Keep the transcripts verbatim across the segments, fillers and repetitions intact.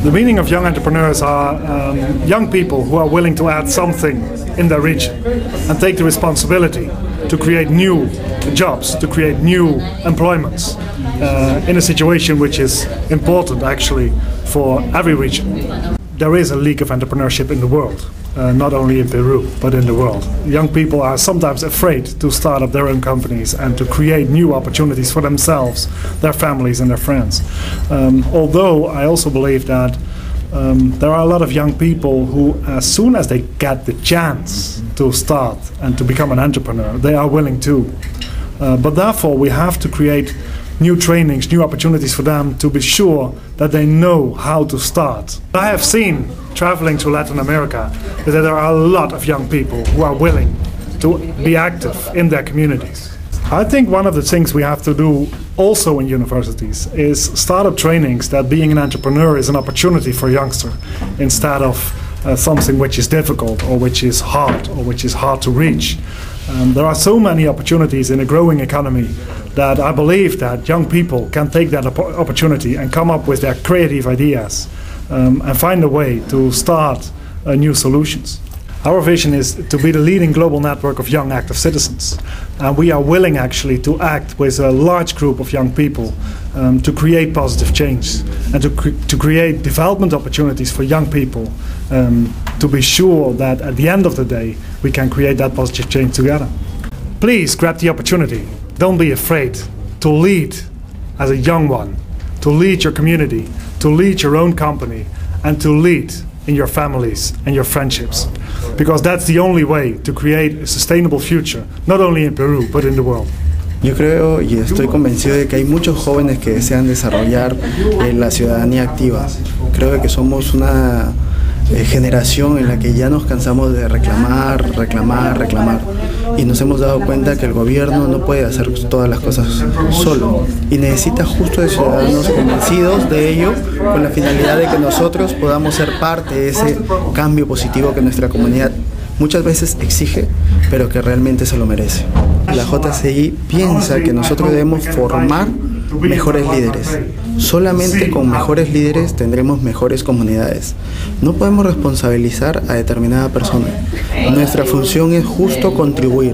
The meaning of young entrepreneurs are um, young people who are willing to add something in their region and take the responsibility to create new jobs, to create new employments uh, in a situation which is important actually for every region. There is a leak of entrepreneurship in the world. Uh, not only in Peru, but in the world. Young people are sometimes afraid to start up their own companies and to create new opportunities for themselves, their families and their friends. Um, although I also believe that um, there are a lot of young people who, as soon as they get the chance to start and to become an entrepreneur, they are willing to. Uh, but therefore we have to create new trainings, new opportunities for them to be sure that they know how to start. I have seen, traveling to Latin America, that there are a lot of young people who are willing to be active in their communities. I think one of the things we have to do also in universities is startup trainings that being an entrepreneur is an opportunity for a youngster instead of uh, something which is difficult or which is hard or which is hard to reach. Um, there are so many opportunities in a growing economy that I believe that young people can take that op opportunity and come up with their creative ideas um, and find a way to start uh, new solutions. Our vision is to be the leading global network of young active citizens, and we are willing actually to act with a large group of young people um, to create positive change and to, cre to create development opportunities for young people um, to be sure that at the end of the day we can create that positive change together. Please grab the opportunity. Don't be afraid to lead as a young one, to lead your community, to lead your own company, and to lead in your families and your friendships. Because that's the only way to create a sustainable future, not only in Peru, but in the world. Yo creo y estoy convencido de que hay muchos jóvenes que desean desarrollar eh, la ciudadanía activa. Creo que somos una eh, generación en la que ya nos cansamos de reclamar, reclamar, reclamar. Y nos hemos dado cuenta que el gobierno no puede hacer todas las cosas solo y necesita justo de ciudadanos convencidos de ello con la finalidad de que nosotros podamos ser parte de ese cambio positivo que nuestra comunidad muchas veces exige, pero que realmente se lo merece. La J C I piensa que nosotros debemos formar mejores líderes. Solamente con mejores líderes tendremos mejores comunidades. No podemos responsabilizar a determinada persona. Nuestra función es justo contribuir.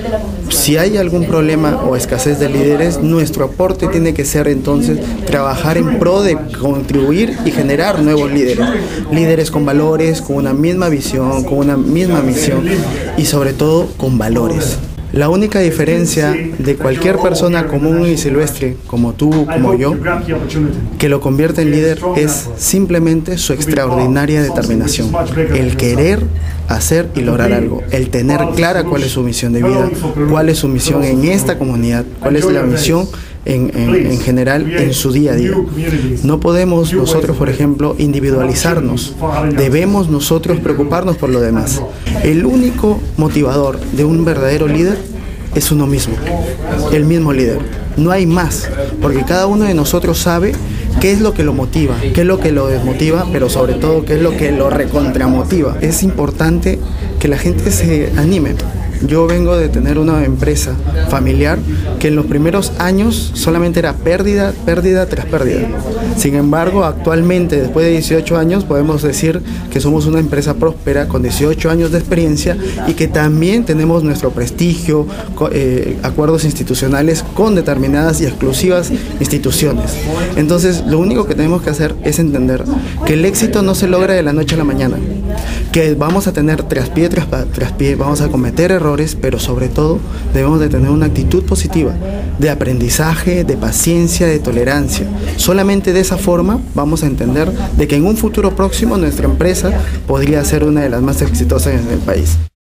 Si hay algún problema o escasez de líderes, nuestro aporte tiene que ser entonces trabajar en pro de contribuir y generar nuevos líderes. Líderes con valores, con una misma visión, con una misma misión y sobre todo con valores. La única diferencia de cualquier persona común y silvestre, como tú, como yo, que lo convierte en líder es simplemente su extraordinaria determinación, el querer hacer y lograr algo, el tener clara cuál es su misión de vida, cuál es su misión en esta comunidad, cuál es la misión En, en, en general en su día a día. No podemos nosotros, por ejemplo, individualizarnos. Debemos nosotros preocuparnos por lo demás. El único motivador de un verdadero líder es uno mismo, el mismo líder. No hay más, porque cada uno de nosotros sabe qué es lo que lo motiva, qué es lo que lo desmotiva, pero sobre todo qué es lo que lo recontramotiva. Es importante que la gente se anime. Yo vengo de tener una empresa familiar que en los primeros años solamente era pérdida, pérdida tras pérdida. Sin embargo, actualmente, después de dieciocho años, podemos decir que somos una empresa próspera con dieciocho años de experiencia y que también tenemos nuestro prestigio, eh, acuerdos institucionales con determinadas y exclusivas instituciones. Entonces, lo único que tenemos que hacer es entender que el éxito no se logra de la noche a la mañana, que vamos a tener traspié tras traspié, vamos a cometer errores, pero sobre todo debemos de tener una actitud positiva, de aprendizaje, de paciencia, de tolerancia. Solamente de esa forma vamos a entender de que en un futuro próximo nuestra empresa podría ser una de las más exitosas en el país.